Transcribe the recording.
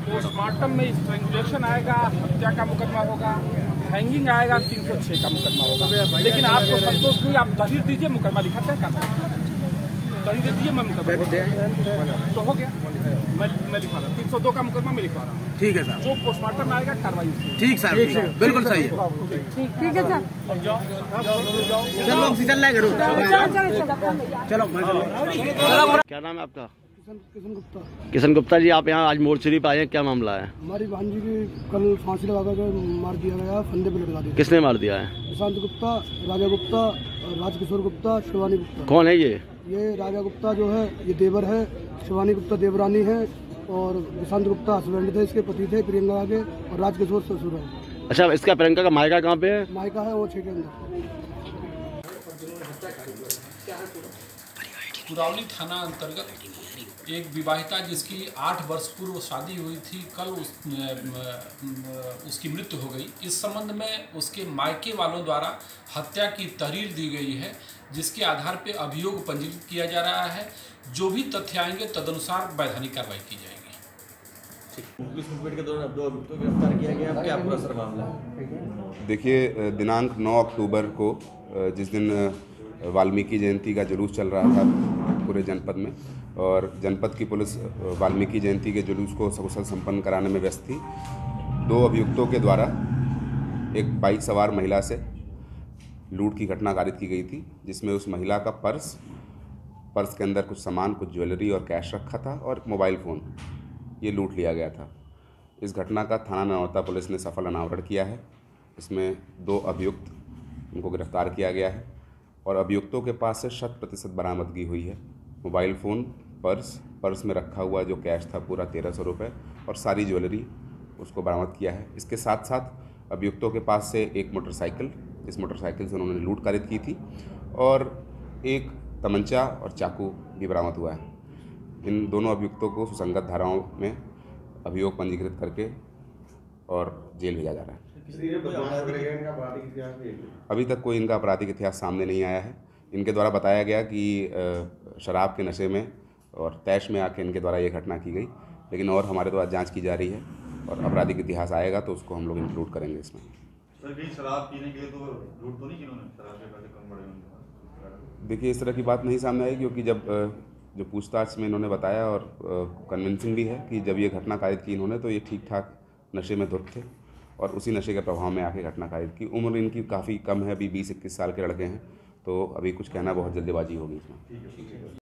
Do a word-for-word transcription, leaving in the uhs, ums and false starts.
Postmortem में strangulation आएगा, हत्या का मुकदमा होगा, हैंगिंग आएगा, तीन सौ छह का मुकदमा होगा। लेकिन आपको संतोष नहीं, आप तहरीर दीजिए, मुकदमा लिखाते हैं का तहरीर दीजिए, मैं मुकदमा तो हो गया। मैं मैं लिखवा रहा हूँ तीन सौ दो का मुकदमा मैं लिखवा रहा हूँ। ठीक है सर, जो पोस्टमार्टम में आएगा कार्रवाई। ठीक सर, बिल्कुल सही है। ठीक है सर, चलो ऑक्सीजन ले करो। चलो क्या नाम है आपका? किशन गुप्ता। किशन गुप्ता जी, आप यहाँ आज मोर्चरी पे आए हैं, क्या मामला है? हमारी भांजी की कल फांसी लगा कर मार दिया गया, फंदे पे लटका दिया। किसने मार दिया है? प्रशांत गुप्ता, राजा गुप्ता, राजकिशोर गुप्ता, शिवानी गुप्ता। कौन है ये? ये राजा गुप्ता जो है ये देवर है, शिवानी गुप्ता देवरानी है, और प्रशांत गुप्ता हस्बैंड थे, इसके पति थे प्रियंका के, और राजकिशोर ससुर है। अच्छा, इसका प्रियंका का मायका कहाँ पे है? मायका है वो छह के अंदर। कुरावली थाना अंतर्गत एक विवाहिता जिसकी आठ वर्ष पूर्व शादी हुई थी, कल उस, उसकी मृत्यु हो गई। इस संबंध में उसके मायके वालों द्वारा हत्या की तहरीर दी गई है, जिसके आधार पर अभियोग पंजीकृत किया जा रहा है। जो भी तथ्य आएंगे तदनुसार वैधानिक कार्रवाई की जाएगी। पुलिस मुठभेड़ के दौरान दो अभियुक्तों को गिरफ्तार किया गया, क्या पूरा सर मामला है? देखिए, दिनांक नौ अक्टूबर को, जिस दिन वाल्मीकि जयंती का जुलूस चल रहा था पूरे जनपद में, और जनपद की पुलिस वाल्मीकि जयंती के जुलूस को सकुशल संपन्न कराने में व्यस्त थी, दो अभियुक्तों के द्वारा एक बाइक सवार महिला से लूट की घटना कारित की गई थी, जिसमें उस महिला का पर्स पर्स के अंदर कुछ सामान, कुछ ज्वेलरी और कैश रखा था, और मोबाइल फ़ोन ये लूट लिया गया था। इस घटना का थाना नौता पुलिस ने सफल अनावरण किया है। इसमें दो अभियुक्त, उनको गिरफ्तार किया गया है, और अभियुक्तों के पास से शत प्रतिशत बरामदगी हुई है। मोबाइल फ़ोन, पर्स, पर्स में रखा हुआ जो कैश था पूरा तेरह सौ रुपये, और सारी ज्वेलरी उसको बरामद किया है। इसके साथ साथ अभियुक्तों के पास से एक मोटरसाइकिल, इस मोटरसाइकिल से उन्होंने लूट कारित की थी, और एक तमंचा और चाकू भी बरामद हुआ है। इन दोनों अभियुक्तों को सुसंगत धाराओं में अभियोग पंजीकृत करके और जेल भेजा जा रहा है। अभी तक कोई इनका आपराधिक इतिहास सामने नहीं आया है। इनके द्वारा बताया गया कि शराब के नशे में और तैश में आके इनके द्वारा ये घटना की गई, लेकिन और हमारे द्वारा जांच की जा रही है, और आपराधिक इतिहास आएगा तो उसको हम लोग इंक्लूड करेंगे इसमें। सर, कहीं शराब पीने के लिए तो झूठ तो नहीं जिन्होंने शराब के पैसे कम बढ़े? देखिए, इस तरह की बात नहीं सामने आई, क्योंकि जब जो पूछताछ में इन्होंने बताया, और कन्विंसिंग भी है कि जब ये घटना कारित की इन्होंने, तो ये ठीक ठाक नशे में धुत थे, और उसी नशे के प्रभाव में आके घटना कारित की। उम्र इनकी काफ़ी कम है, अभी बीस इक्कीस साल के लड़के हैं, तो अभी कुछ कहना बहुत जल्दीबाजी होगी इसमें।